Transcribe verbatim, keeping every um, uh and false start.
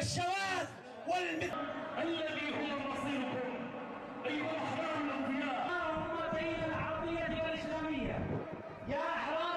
الشواذ والمثل الذي هو مصيركم أيها الأحرار الأنبياء. أمتين العربية والإسلامية يا أحرار